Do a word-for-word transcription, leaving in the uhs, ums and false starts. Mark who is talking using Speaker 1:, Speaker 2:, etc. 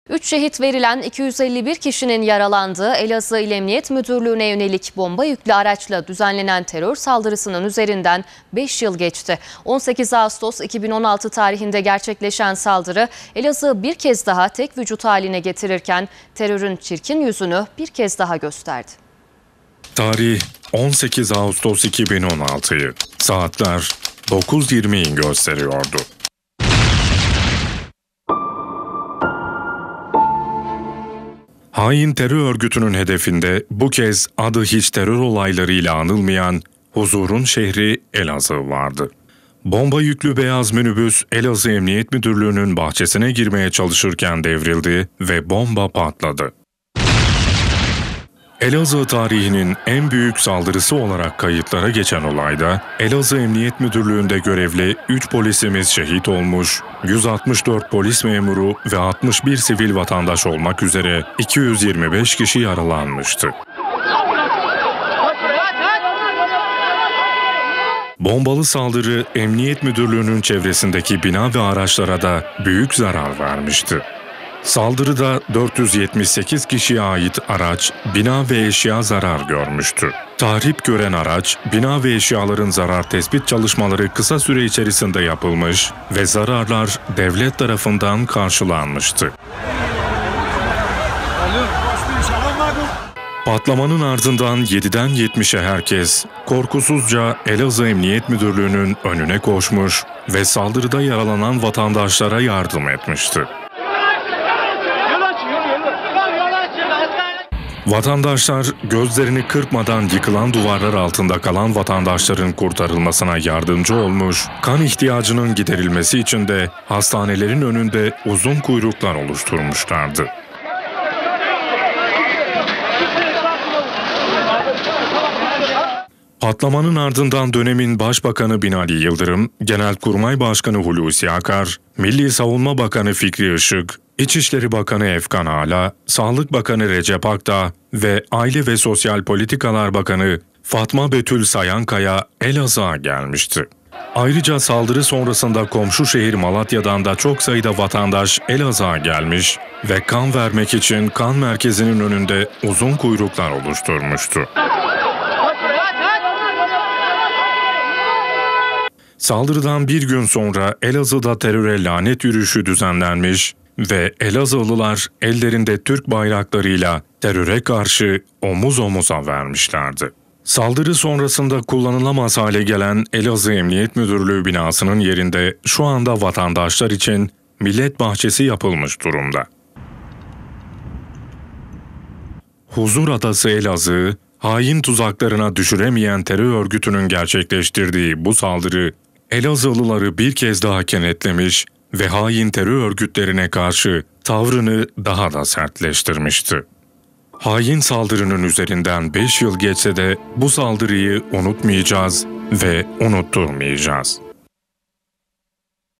Speaker 1: üç şehit verilen iki yüz elli bir kişinin yaralandığı Elazığ İl Emniyet Müdürlüğü'ne yönelik bomba yüklü araçla düzenlenen terör saldırısının üzerinden beş yıl geçti. on sekiz Ağustos iki bin on altı tarihinde gerçekleşen saldırı Elazığ'ı bir kez daha tek vücut haline getirirken terörün çirkin yüzünü bir kez daha gösterdi.
Speaker 2: Tarih on sekiz Ağustos iki bin on altıyı, saatler dokuz yirmiyi gösteriyordu. Hain terör örgütünün hedefinde bu kez adı hiç terör olaylarıyla anılmayan huzurun şehri Elazığ vardı. Bomba yüklü beyaz minibüs Elazığ Emniyet Müdürlüğü'nün bahçesine girmeye çalışırken devrildi ve bomba patladı. Elazığ tarihinin en büyük saldırısı olarak kayıtlara geçen olayda Elazığ Emniyet Müdürlüğü'nde görevli üç polisimiz şehit olmuş, yüz altmış dört polis memuru ve altmış bir sivil vatandaş olmak üzere iki yüz yirmi beş kişi yaralanmıştı. Bombalı saldırı Emniyet Müdürlüğü'nün çevresindeki bina ve araçlara da büyük zarar vermişti. Saldırıda dört yüz yetmiş sekiz kişiye ait araç, bina ve eşya zarar görmüştü. Tahrip gören araç, bina ve eşyaların zarar tespit çalışmaları kısa süre içerisinde yapılmış ve zararlar devlet tarafından karşılanmıştı. Patlamanın ardından yediden yetmişe herkes korkusuzca Elazığ Emniyet Müdürlüğü'nün önüne koşmuş ve saldırıda yaralanan vatandaşlara yardım etmişti. Vatandaşlar gözlerini kırpmadan yıkılan duvarlar altında kalan vatandaşların kurtarılmasına yardımcı olmuş, kan ihtiyacının giderilmesi için de hastanelerin önünde uzun kuyruklar oluşturmuşlardı. Patlamanın ardından dönemin Başbakanı Binali Yıldırım, Genelkurmay Başkanı Hulusi Akar, Milli Savunma Bakanı Fikri Işık, İçişleri Bakanı Efkan Ala, Sağlık Bakanı Recep Akdağ ve Aile ve Sosyal Politikalar Bakanı Fatma Betül Sayankaya Elazığ'a gelmişti. Ayrıca saldırı sonrasında komşu şehir Malatya'dan da çok sayıda vatandaş Elazığ'a gelmiş ve kan vermek için kan merkezinin önünde uzun kuyruklar oluşturmuştu. Saldırıdan bir gün sonra Elazığ'da teröre lanet yürüyüşü düzenlenmiş ve Elazığlılar ellerinde Türk bayraklarıyla teröre karşı omuz omuza vermişlerdi. Saldırı sonrasında kullanılamaz hale gelen Elazığ Emniyet Müdürlüğü binasının yerinde şu anda vatandaşlar için millet bahçesi yapılmış durumda. Huzur Adası Elazığ, hain tuzaklarına düşüremeyen terör örgütünün gerçekleştirdiği bu saldırı, Elazığlıları bir kez daha kenetlemiş ve hain terör örgütlerine karşı tavrını daha da sertleştirmişti. Hain saldırının üzerinden beş yıl geçse de bu saldırıyı unutmayacağız ve unutturmayacağız.